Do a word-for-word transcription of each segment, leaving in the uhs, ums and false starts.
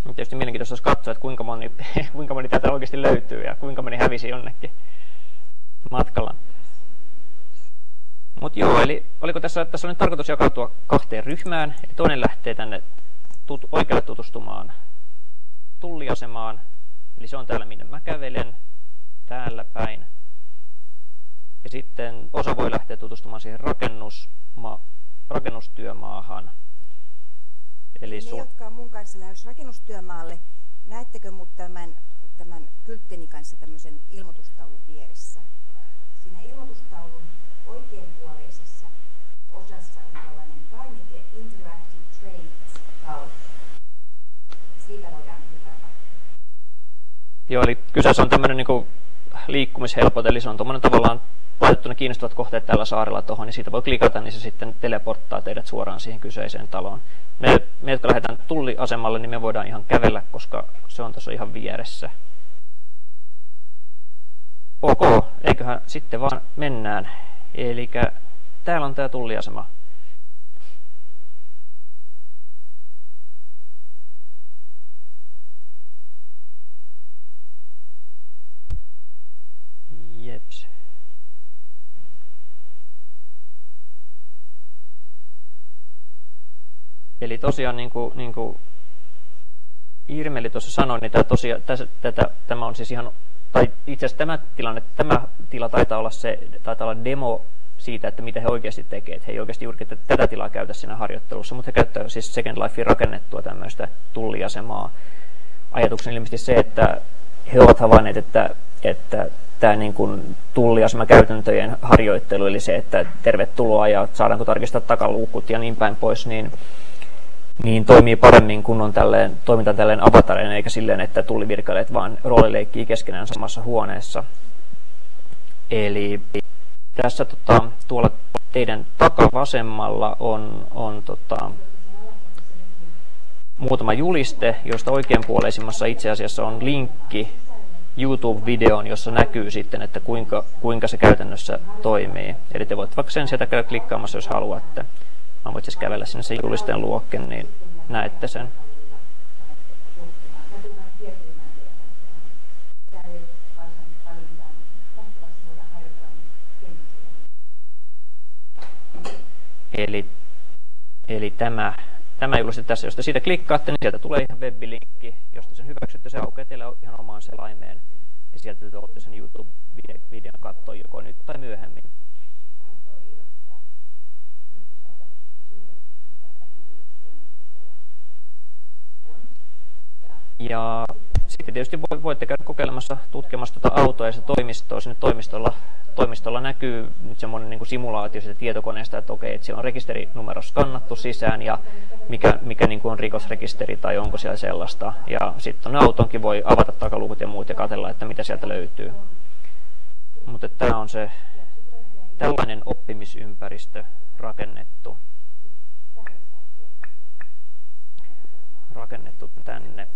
Tietysti mielenkiintoista olisi katsoa, että kuinka moni, kuinka moni tätä oikeasti löytyy ja kuinka moni hävisi jonnekin matkalla. Mutta joo, eli oliko tässä, tässä on nyt tarkoitus jakautua kahteen ryhmään. Eli toinen lähtee tänne tut, oikealle tutustumaan tulliasemaan. Eli se on täällä, minne mä kävelen, täällä päin. Ja sitten osa voi lähteä tutustumaan siihen rakennusma, rakennustyömaahan. Eli ne, jotka on mun kanssa lähes rakennustyömaalle, näettekö mut tämän, tämän kyltteni kanssa tämmöisen ilmoitustaulun vieressä? Siinä ilmoitustaulun oikeanpuoleisessa osassa on tällainen taimike Interactive Trades-taulu. Siitä voidaan hypätä. Joo, eli kyseessä on tämmöinen niin kuin liikkumishelpote, eli se on tuommoinen tavallaan laitettu ne kiinnostavat kohteet tällä saarella tuohon, niin siitä voi klikata, niin se sitten teleporttaa teidät suoraan siihen kyseiseen taloon. Me, me jotka lähdetään tulliasemalle, niin me voidaan ihan kävellä, koska se on tuossa ihan vieressä. Ok, eiköhän sitten vaan mennään. Eli täällä on tämä tulliasema. Jeps. Eli tosiaan niin kuin, niin kuin Irmeli tuossa sanoi, niin tämä, tosiaan, tässä, tätä, tämä on siis ihan, tai itse asiassa tämä tilanne, tämä tila taitaa olla se, taitaa olla demo siitä, että mitä he oikeasti tekevät. He ei oikeasti juuri tätä tilaa käytä siinä harjoittelussa, mutta he käyttävät siis Second Lifein rakennettua tämmöistä tulliasemaa. Ajatuksena ilmeisesti se, että he ovat havainneet, että, että tämä niin kuin tulliasemakäytäntöjen harjoittelu, eli se, että tervetuloa ja saadaanko tarkistaa takaluukut ja niin päin pois, niin niin toimii paremmin, kun on tälleen, toimitaan tälleen avatareina, eikä silleen, että tullivirkailijat vaan roolileikkii keskenään samassa huoneessa. Eli tässä tota, tuolla teidän takavasemmalla on, on tota, muutama juliste, josta oikeanpuoleisimmassa itse asiassa on linkki YouTube-videoon, jossa näkyy sitten, että kuinka, kuinka se käytännössä toimii. Eli te voitte vaikka sen sieltä käydä klikkaamassa, jos haluatte. Mä voit siis kävellä sinne sen julisteen luokke, niin näette sen. Eli, eli tämä, tämä juliste tässä, jos te siitä klikkaatte, niin sieltä tulee ihan web-linkki, josta sen hyväksytte, se aukeaa teille ihan omaan selaimeen. Ja sieltä te olette sen YouTube-videon katsoa joko nyt tai myöhemmin. Ja sitten tietysti voitte käydä kokeilemassa, tutkimassa tuota autoa ja sitä toimistoa. Sinne toimistolla, toimistolla näkyy nyt semmoinen niin kuin simulaatio siitä tietokoneesta, että okei, että siellä on rekisterinumero skannattu sisään ja mikä, mikä niin kuin on rikosrekisteri tai onko siellä sellaista. Ja sitten tuonne autonkin voi avata takaluukut ja muut ja katsella, että mitä sieltä löytyy. Mutta tämä on se tällainen oppimisympäristö rakennettu, rakennettu tänne.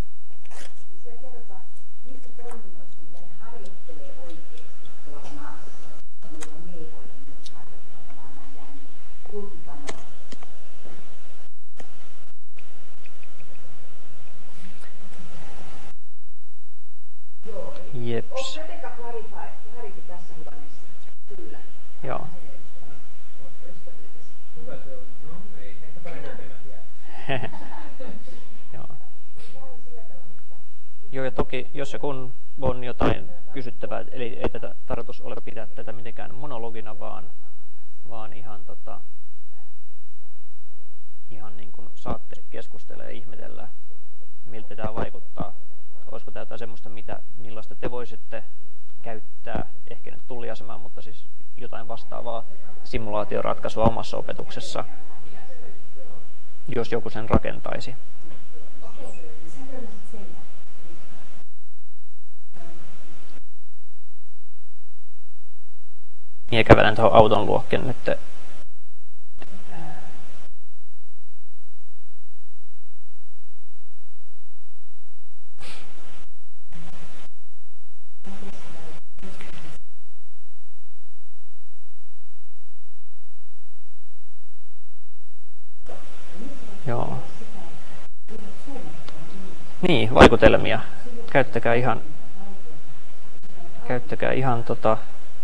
Jeps. Joo. Joo. Joo, ja toki, jos ja kun on jotain kysyttävää, eli ei tätä tarkoitus ole pitää tätä mitenkään monologina, vaan, vaan ihan, tota, ihan niin kuin saatte keskustella ja ihmetellä, miltä tämä vaikuttaa. Olisiko tämä jotain semmoista, mitä, millaista te voisitte käyttää, ehkä nyt tulliasemaan, mutta siis jotain vastaavaa simulaatioratkaisua omassa opetuksessa, jos joku sen rakentaisi. Ja kävelen tuohon auton luokkeen nyt. Joo. Niin, vaikutelmia. Käyttäkää ihan, käyttäkää ihan tota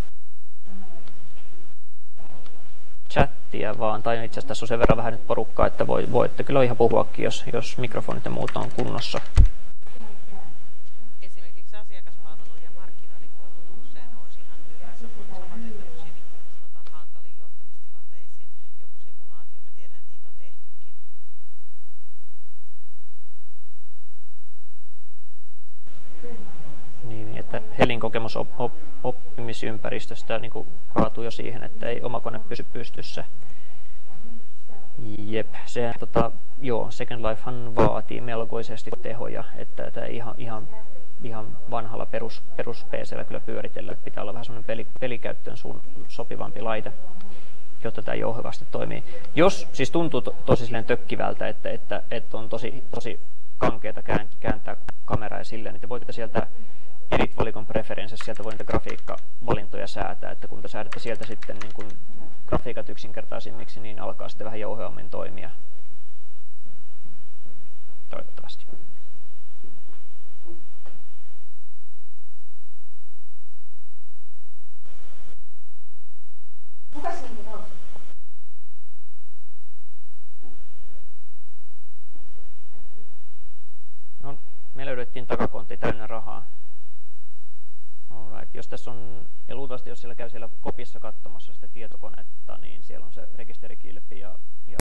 chattia vaan, tai itse asiassa tässä on sen verran vähän nyt porukkaa, että voi, voitte kyllä ihan puhuakin, jos, jos mikrofonit ja muuta on kunnossa. Esimerkiksi asiakaspalvelun ja markkinoinnin koulutukseen olisi ihan hyvä, samaten tämmöisiin niin sanotaan hankaliin johtamistilanteisiin joku simulaatio. Mä tiedän, että niitä on tehtykin. Niin, että Helin kokemus op, op, oppimisympäristöstä niin kuin kaatuu jo siihen, että ei oma kone pysy pystyssä. Jep, se tota, joo, Second Lifehan vaatii melkoisesti tehoja, että, että ihan, ihan, ihan vanhalla perus, perus P C:llä kyllä pyöritellä, että pitää olla vähän semmoinen peli, pelikäyttöön sun sopivampi laite, jotta tämä jouhevasti toimii. Jos siis tuntuu to, tosi silleen tökkivältä, että, että, että on tosi, tosi kankeeta kääntää kameraa ja silleen, niin te voitte sieltä Edit-valikon preferences, sieltä voi niitä grafiikkavalintoja säätää, että kun te säädätte sieltä sitten niin kun grafiikat yksinkertaisimmiksi, niin alkaa sitten vähän jouhevammin toimia. Toivottavasti. No, me löydettiin takakontti täynnä rahaa. Alright. Jos tässä on, ja luultavasti jos siellä käy siellä kopissa katsomassa sitä tietokonetta, niin siellä on se rekisterikilpi ja